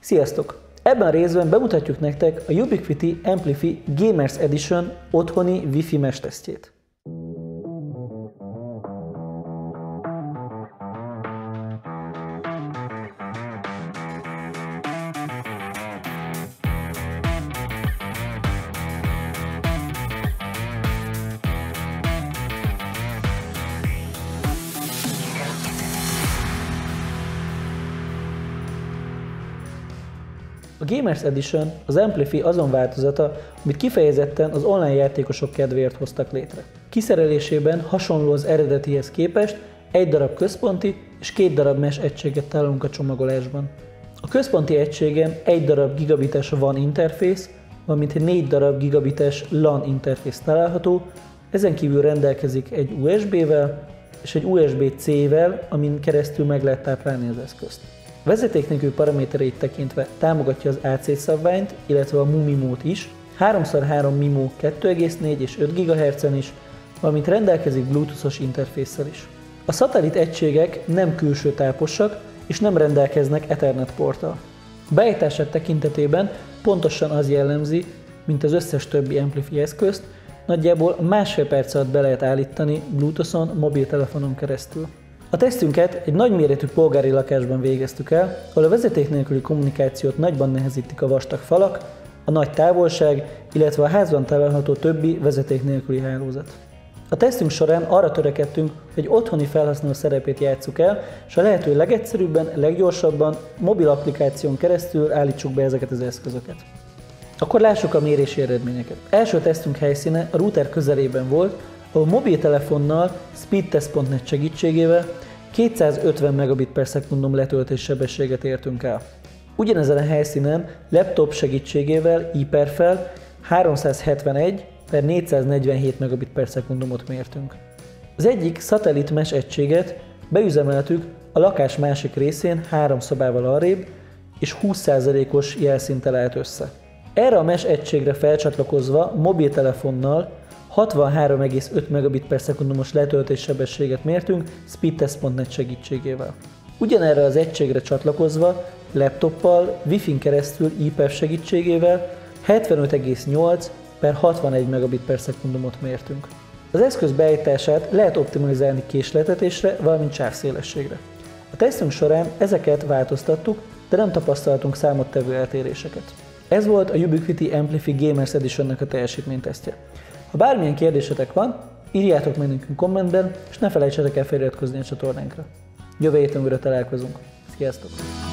Sziasztok! Ebben a részben bemutatjuk nektek a Ubiquiti Amplify Gamers Edition otthoni Wi-Fi mesh tesztjét. A Gamers Edition az Amplify azon változata, amit kifejezetten az online játékosok kedvéért hoztak létre. Kiszerelésében hasonló az eredetihez képest egy darab központi és 2 darab mesh egységet találunk a csomagolásban. A központi egységen egy darab gigabites WAN interfész, valamint 4 darab gigabites LAN interfész található, ezen kívül rendelkezik egy USB-vel és egy USB-C-vel, amin keresztül meg lehet táplálni az eszközt. A vezeték nélkül paramétereit tekintve támogatja az AC szabványt, illetve a MU-MIMO-t is, 3x3 MIMO 2,4 és 5 GHz-en is, valamint rendelkezik Bluetooth-os interfésszel is. A szatellit egységek nem külső táposak és nem rendelkeznek Ethernet porttal. A beállítását tekintetében pontosan az jellemzi, mint az összes többi Amplify eszközt, nagyjából másfél perc alatt be lehet állítani Bluetooth-on, mobiltelefonon keresztül. A tesztünket egy nagyméretű polgári lakásban végeztük el, ahol a vezeték nélküli kommunikációt nagyban nehezítik a vastag falak, a nagy távolság, illetve a házban található többi vezeték nélküli hálózat. A tesztünk során arra törekedtünk, hogy otthoni felhasználó szerepét játsszuk el, és a lehető legegyszerűbben, leggyorsabban, mobil applikáción keresztül állítsuk be ezeket az eszközöket. Akkor lássuk a mérési eredményeket. Első tesztünk helyszíne a router közelében volt, ahol mobiltelefonnal speedtest.net segítségével 250 Mbit/s letöltési sebességet értünk el. Ugyanezen a helyszínen laptop segítségével iPerfel 371/447 Mbit/s-ot mértünk. Az egyik szatellit mesh egységet beüzemeltük a lakás másik részén 3 szobával arrébb, és 20%-os jelszinttel állt össze. Erre a mesh egységre felcsatlakozva mobiltelefonnal 63,5 Mbit/s letöltési sebességet mértünk speedtest.net segítségével. Ugyanerre az egységre csatlakozva laptoppal Wi-Fi-n keresztül iPerf segítségével 75,8/61 Mbit/s-ot mértünk. Az eszköz beállítását lehet optimalizálni késletetésre, valamint sávszélességre. A tesztünk során ezeket változtattuk, de nem tapasztaltunk számottevő eltéréseket. Ez volt a Ubiquiti Amplify Gamers Edition-nek a teljesítménytesztje. Ha bármilyen kérdésetek van, írjátok meg nekünk kommentben, és ne felejtsetek el feliratkozni a csatornánkra. Jövő héten újra találkozunk. Sziasztok!